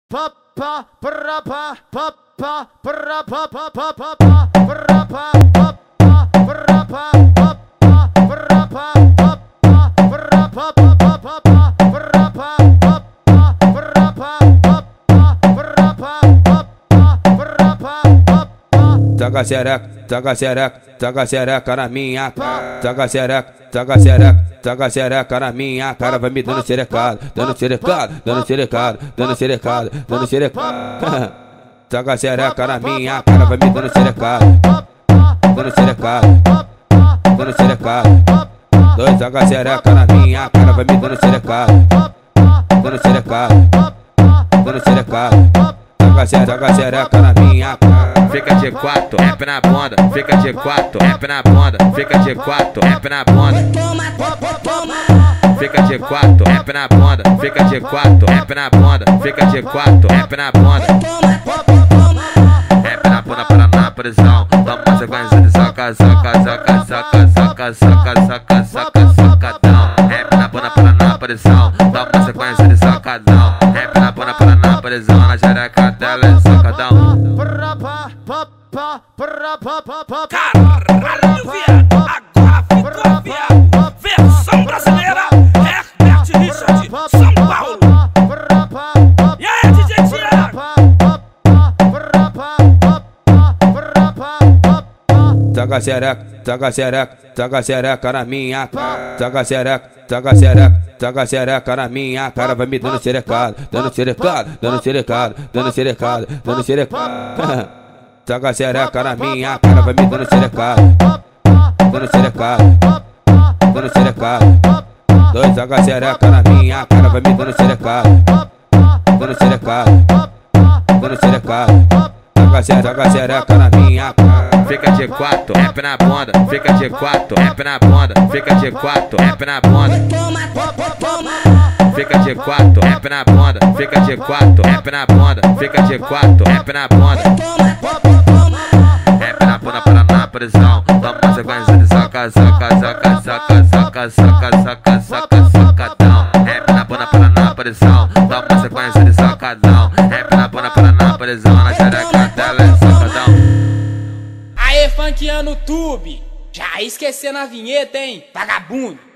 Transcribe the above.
Taca xereca, taca xereca, taca xereca na minha cara. Taca xereca, taca xereca, taca xereca na minha cara. Vai me dando xerecada, dando xerecada, dando xerecada, dando xerecada, dando xerecada. Taca xereca na minha cara, vai me dando xerecada, dando xerecada, dando xerecada. Dois taca xereca na minha cara, vai me dando xerecada, dando xerecada, dando xerecada. Taca xereca na minha cara. Fica de quatro, rap na bunda. Fica de quatro, rap na bunda. Fica de quatro, rap na bunda. Fica de quatro, rap na bunda. Fica de quatro, rap na bunda. Fica de quatro, rap na bunda. Rap na bunda para na prisão. Toma sequência de soca, soca, soca, soca, soca, soca, soca, soca, socadão. Rap na bunda para na prisão. Toma sequência de socadão. Rap na bunda para na prisão. Na xereca dela é socadão. Caralho, viado, agora ficou viado. Versão brasileira, Herbert Richard, São Paulo. E aí, DJ Thiago? Taca xereca, taca xereca, taca xereca na minha cara. Taca xereca, taca xereca, taca xereca na minha cara. Vai me dando xerecada, dando xerecada, dando xerecada, dando xerecada, dando xerecada. Taca xereca na minha cara, vai me dando xerecada, dando xerecada, dando xerecada. Dois taca xereca na minha cara, vai me dando xerecada, dando xerecada, dando xerecada. Taca xereca na minha cara. Fica de quatro, rap na bunda. Fica de quatro, rap na bunda. Fica de quatro, rap na bunda. Fica de quatro, rap na bunda. Fica de quatro, rap na bunda. Fica de quatro, rap na bunda. Rap na bunda para na prisão. Toma sequência de soca, soca, soca, soca, soca, soca, soca, soca, socadão. Rap na bunda para na prisão. Toma sequência de socadão. Rap na bunda para na prisão. Na xereca dela é socadão. Aê, funkeando no tube, já esquecendo a vinheta, hein, vagabundo.